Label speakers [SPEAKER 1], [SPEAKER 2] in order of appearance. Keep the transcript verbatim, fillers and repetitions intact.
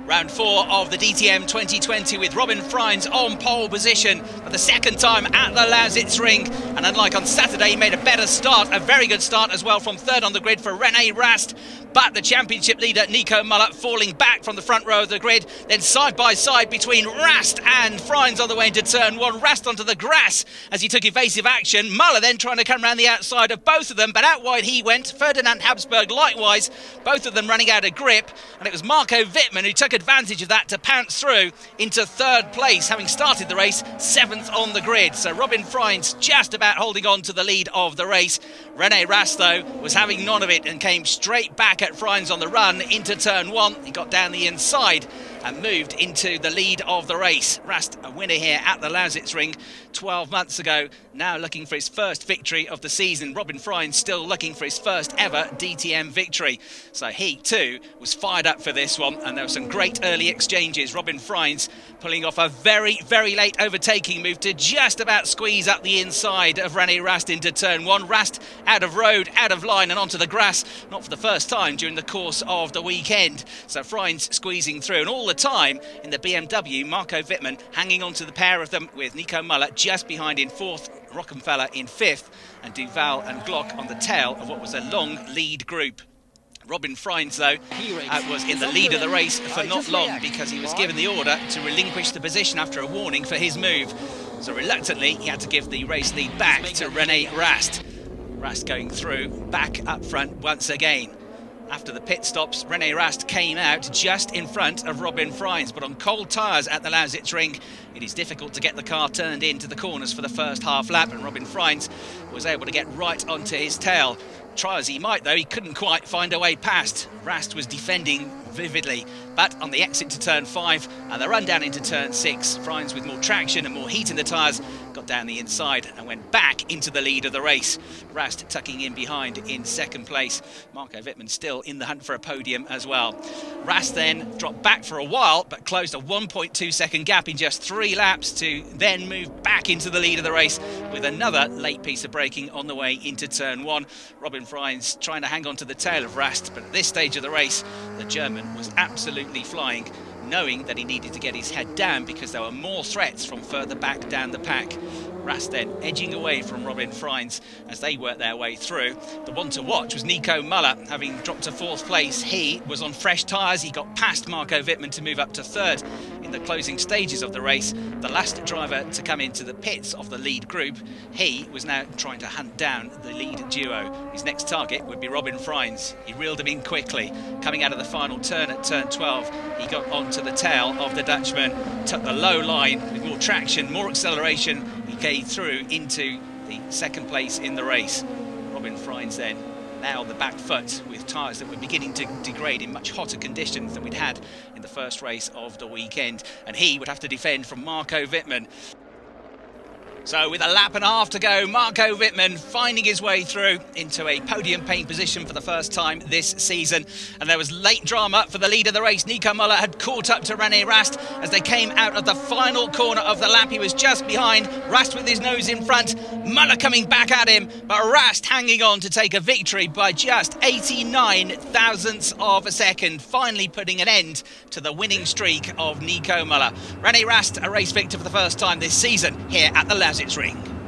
[SPEAKER 1] Round four of the D T M twenty twenty with Robin Freins on pole position for the second time at the Lausitzring. And unlike on Saturday, he made a better start, a very good start as well, from third on the grid for René Rast. But the championship leader, Nico Müller, falling back from the front row of the grid. Then side by side between Rast and Freins on the way into turn one. Rast onto the grass as he took evasive action. Müller then trying to come around the outside of both of them, but out wide he went. Ferdinand Habsburg likewise, both of them running out of grip. And it was Marco Wittmann who took advantage of that to pounce through into third place, having started the race seventh on the grid. So Robin Freins just about holding on to the lead of the race. René Rast, though, was having none of it and came straight back at Freins on the run into turn one. He got down the inside and moved into the lead of the race. Rast, a winner here at the Lausitzring twelve months ago, now looking for his first victory of the season. Robin Freins still looking for his first ever D T M victory. So he too was fired up for this one, and there were some great early exchanges. Robin Freins pulling off a very, very late overtaking move to just about squeeze up the inside of René Rast into turn one. Rast out of road, out of line and onto the grass, not for the first time during the course of the weekend. So Freins squeezing through, and all the time in the B M W, Marco Wittmann hanging on to the pair of them, with Nico Müller just behind in fourth, Rockenfeller in fifth, and Duval and Glock on the tail of what was a long lead group. Robin Freins, though, uh, was in the lead of the race for not long because he was given the order to relinquish the position after a warning for his move. So reluctantly, he had to give the race lead back to René Rast. Rast going through, back up front once again. After the pit stops, René Rast came out just in front of Robin Freins, but on cold tyres at the Lausitzring, it is difficult to get the car turned into the corners for the first half lap, and Robin Freins was able to get right onto his tail. Try as he might, though, he couldn't quite find a way past. Rast was defending vividly, but on the exit to turn five and the run down into turn six, Freins, with more traction and more heat in the tyres, got down the inside and went back into the lead of the race. Rast tucking in behind in second place. Marco Wittmann still in the hunt for a podium as well. Rast then dropped back for a while, but closed a one point two second gap in just three laps to then move back into the lead of the race with another late piece of braking on the way into turn one. Robin Freins trying to hang on to the tail of Rast, but at this stage of the race, the German was absolutely flying, knowing that he needed to get his head down because there were more threats from further back down the pack. Rast then edging away from Robin Freins as they worked their way through. The one to watch was Nico Müller, having dropped to fourth place. He was on fresh tyres. He got past Marco Wittmann to move up to third in the closing stages of the race. The last driver to come into the pits of the lead group, he was now trying to hunt down the lead duo. His next target would be Robin Freins. He reeled him in quickly. Coming out of the final turn at turn twelve, he got onto the tail of the Dutchman, took the low line with more traction, more acceleration. He came through into the second place in the race. Robin Freins then now on the back foot with tyres that were beginning to degrade in much hotter conditions than we'd had in the first race of the weekend, and he would have to defend from Marco Wittmann. So with a lap and a half to go, Marco Wittmann finding his way through into a podium paint position for the first time this season. And there was late drama for the lead of the race. Nico Müller had caught up to René Rast as they came out of the final corner of the lap. He was just behind, Rast with his nose in front, Müller coming back at him, but Rast hanging on to take a victory by just eighty-nine thousandths of a second, finally putting an end to the winning streak of Nico Müller. René Rast, a race victor for the first time this season here at the Lausitzring.